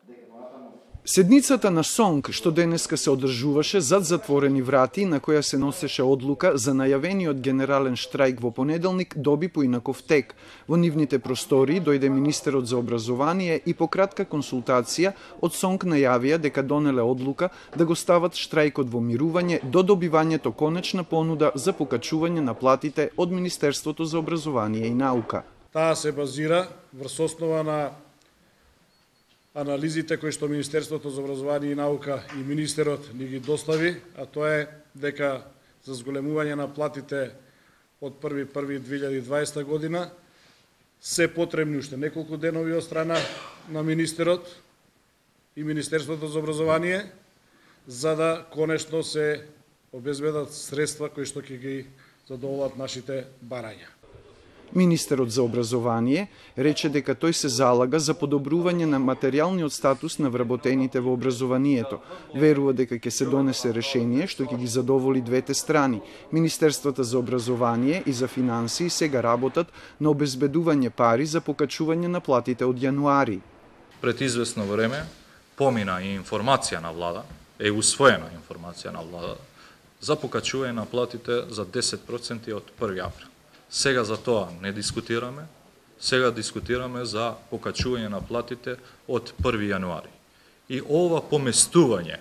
Седницата на СОНК, што денеска се одржуваше зад затворени врати, на која се носеше одлука за најавениот генерален штрајк во понеделник, доби поинаков тек. Во нивните простории дојде министерот за образование и по кратка консултација од СОНК најавија дека донеле одлука да го стават штрајкот во мирување до добивањето конечна понуда за покачување на платите од Министерството за образование и наука. Таа се базира врз основа на анализите кои што Министерството за образование и наука и министерот ни ги достави, а тоа е дека за зголемување на платите од 1.1.2020 година се потребни уште неколку денови од страна на министерот и Министерството за образование, за да конечно се обезбедат средства кои што ќе ги задоволат нашите барања. Министерот за образование рече дека тој се залага за подобрување на материјалниот статус на вработените во образованието. Верува дека ќе се донесе решение што ќе ги задоволи двете страни. Министерствата за образование и за финансии сега работат на обезбедување пари за покачување на платите од јануари. Пред известно време помина и информација на влада, усвоена информација на влада за покачување на платите за 10% од 1. април. Сега за тоа не дискутираме, сега дискутираме за покачување на платите од 1. јануари. И ова поместување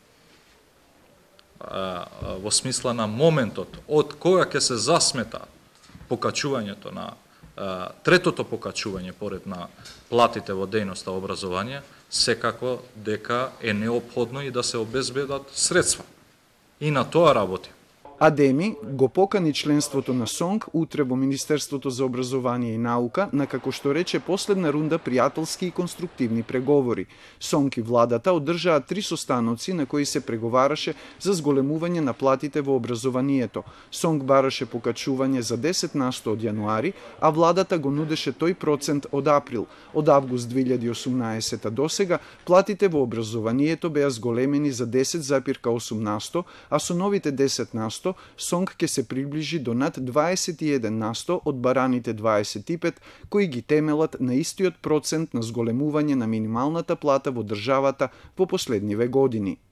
во смисла на моментот од кога ќе се засмета покачувањето на третото покачување поред на платите во дејноста образование, секако дека е неопходно и да се обезбедат средства. И на тоа работи. Адеми го покани членството на СОНК утре во Министерството за образование и наука на, како што рече, последна рунда пријателски и конструктивни преговори. СОНК и владата одржаа 3 состаноци на кои се преговараше за зголемување на платите во образованието. СОНК бараше покачување за 10% од јануари, а владата го нудеше тој процент од април. Од август 2018 до сега платите во образованието беа зголемени за 10,8%, а со новите 10% СОНК ќе се приближи до над 21% од бараните 25, кои ги темелат на истиот процент на зголемување на минималната плата во државата во последниве години.